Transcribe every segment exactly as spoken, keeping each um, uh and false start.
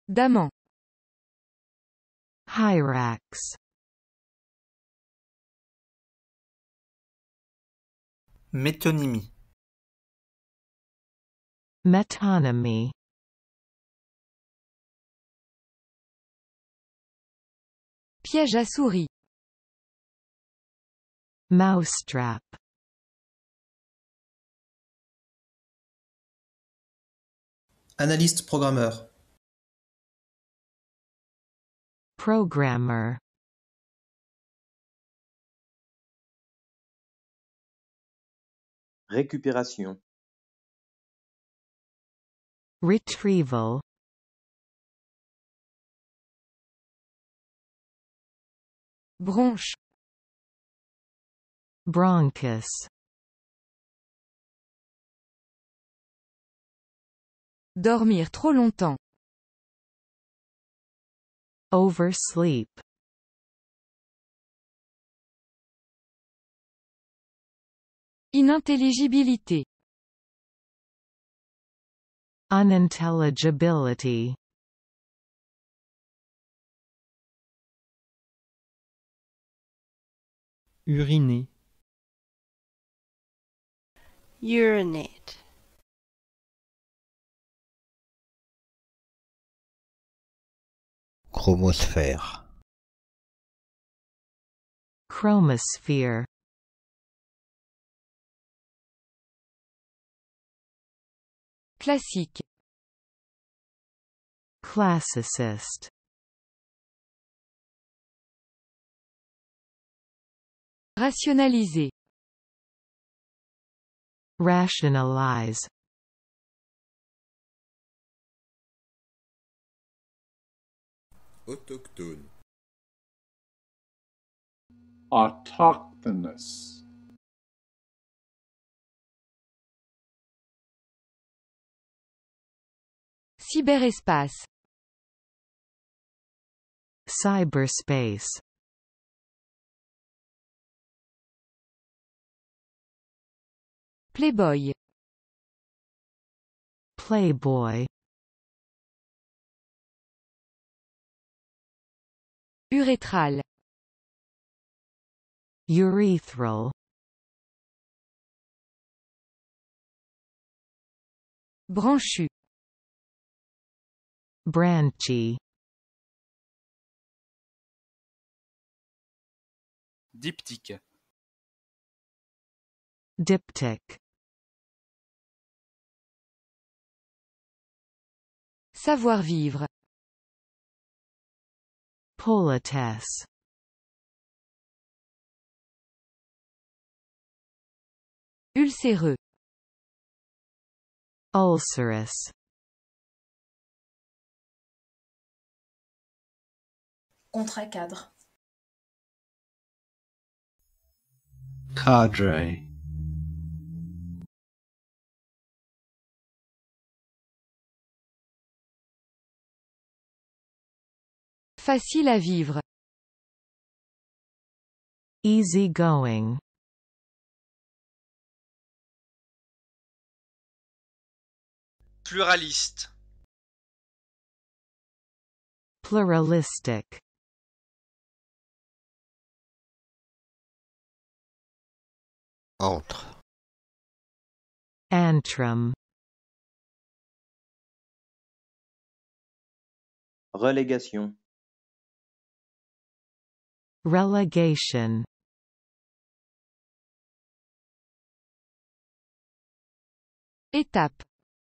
D'amant. Hyrax. Métonymie. Metonymy. Piège à souris. Mousetrap. Analyste programmeur. Programmer. Récupération. Retrieval. Bronche. Bronchus. Dormir trop longtemps. Oversleep. Inintelligibilité. Unintelligibility. Uriner. Urinate. Chromosphère. Chromosphere. Classique. Classicist. Rationaliser. Rationalize. Autochtone. Autochthonous. Cyberespace. Cyberspace. Playboy. Playboy. Urétral. Urethral. Branchu. Branchy. Diptyque. Diptych. Savoir-vivre. Politesse. Ulcéreux. Ulcerous. Contrat-cadre. Cadre. Facile à vivre. Easy going. Pluraliste. Pluralistic. Entre. Antrim. Relégation. Relegation. Étape.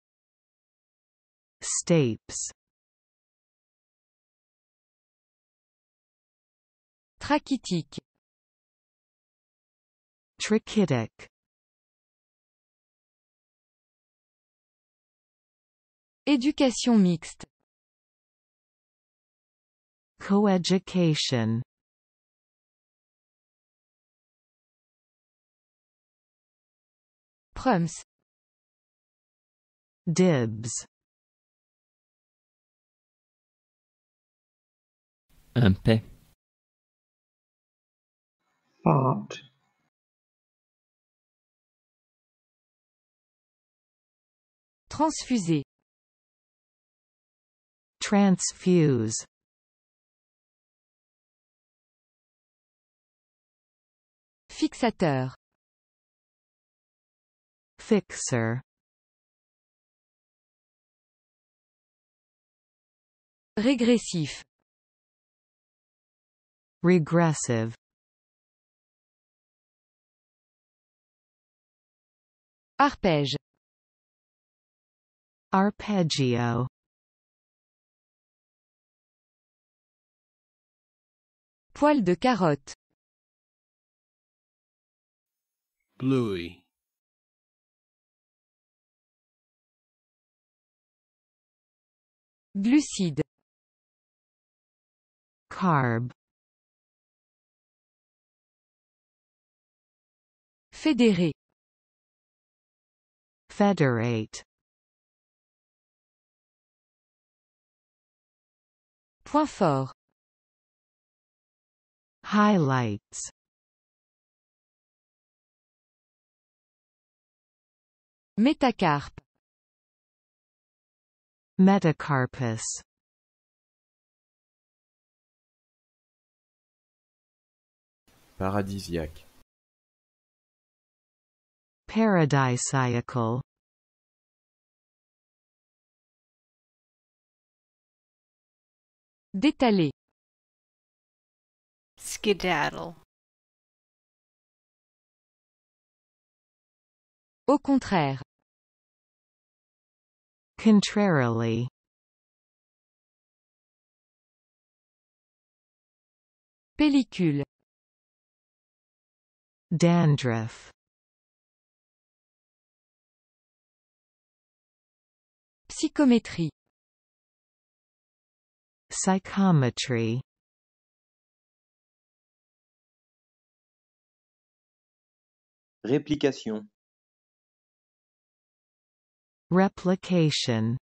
Stapes. Trachytique. Trachytic. Éducation mixte. Coeducation. Prums. Dibs. Un paix. Fart. Transfuser. Transfuse. Fixateur. Fixer. Régressif. Regressive. Arpège. Arpeggio. Poil de carotte. Bluey. Glucide. Carb. Fédéré. Federate. Point fort. Highlights. Métacarpe. Metacarpus. Paradisiaque. Paradisiacal. Détaler. Skedaddle. Au contraire. Contrarily. Pellicule. Dandruff. Psychométrie. Psychometry. Réplication. Replication.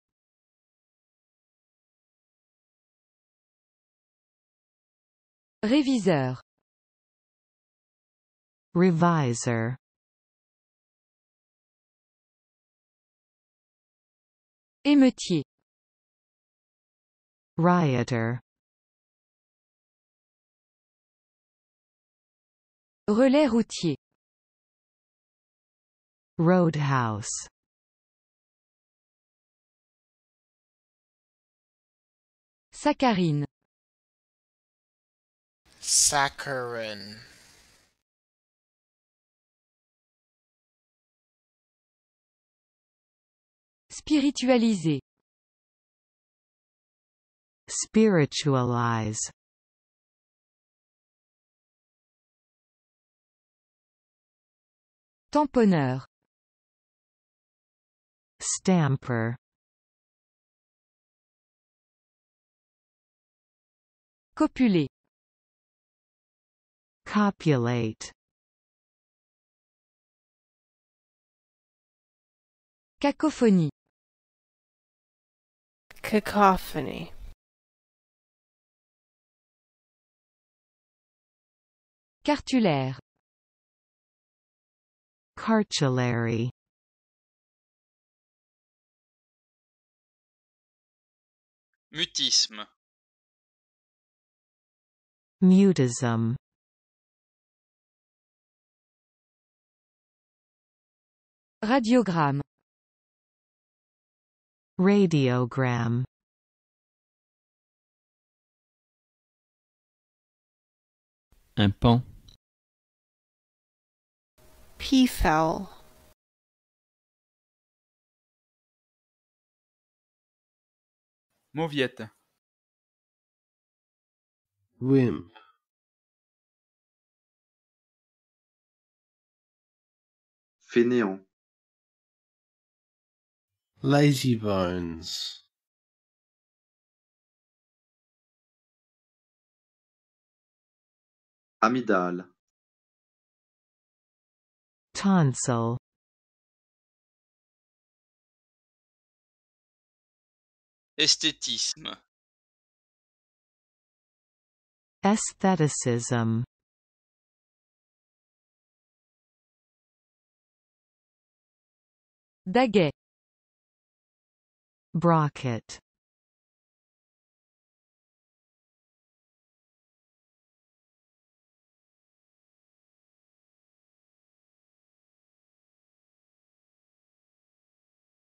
Réviseur. Revisor. Émeutier. Rioter. Relais routier. Roadhouse. Saccharine. Saccharin. Spiritualiser. Spiritualize. Tamponneur. Stamper. Copuler. Copulate. Cacophonie. Cacophony. Cartulaire. Cartulary. Mutisme. Mutism. Radiogramme. Radiogram. Un pan. Peafowl. Mauviette. Wimp. Fainéant. Lazybones. Amygdale. Tonsil. Esthétisme. Aestheticism. Daguet. Brocket.